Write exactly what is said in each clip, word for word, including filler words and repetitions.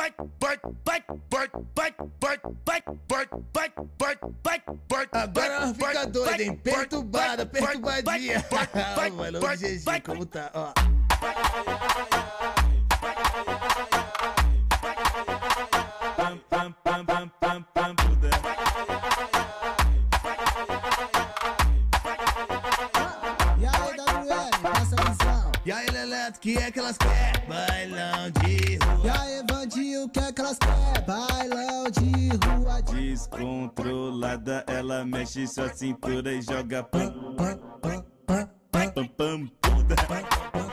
Agora ela fica doida, hein? Perturbada, perturbadinha. Vai logo, G G, como tá, ó. E aí, W L, passa a visão. E aí, Leleto, que é que elas querem? Bailão de rua. E aí, Vandinho, o que é que elas querem? Bailão de rua. Descontrolada, ela mexe sua cintura e joga pam Pam, pam, pam, pam, pam pam puda. pam, pam,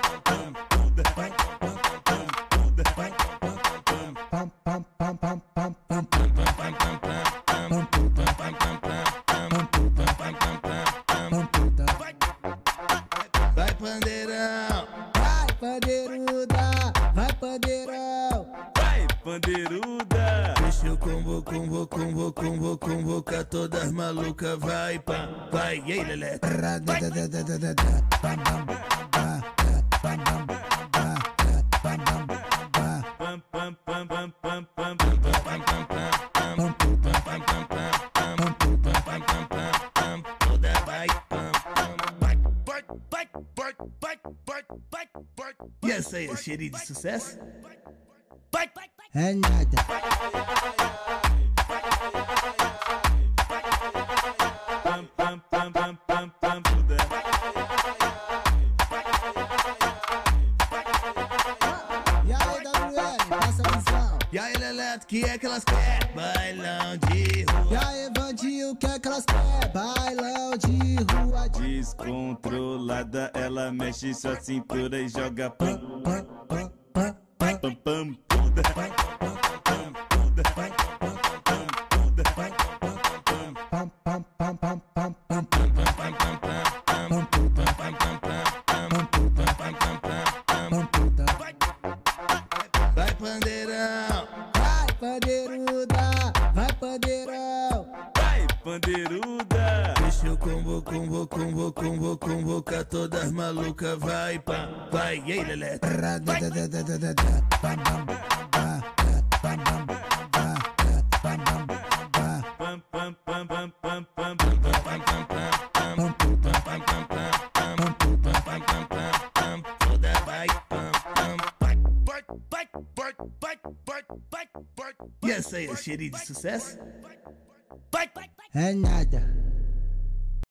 pam, pam, pam, pam. Vai, pandeirão. Vai, pandeiruda, vai, pandeirão. Vai, pandeiruda. Deixa eu combo, combo, combo, combo, convocar todas malucas. Vai, pá, vai, e aí, Leleto. Pam pam pam pam pam pam Toda vai, pam, pam. E essa aí, é cheirinho de sucesso? É nada. pam pam pam pam pam pam puda. E aí, W L, passa a visão. E aí, Leleto, que é que elas querem? Bailão de E rua. aí, Vandinho, o que é que elas querem? Bailão de rua. Descontrolada, ela mexe sua cintura e joga pam Pam, pam, pam, pam, pam pam puda. pam, pam, pam, pam, pam, pam. Vai, pandeirão. Vai, pandeiruda, vai, pandeirão. Vai, pandeiruda. Deixa eu combo, combo, combo, combo, convocar todas malucas. Vai, pá, vai, e aí, Leleto. Pam pam pam pam pam pam Toda vai, pam, pam. E essa aí, é cheirinho de sucesso? É nada.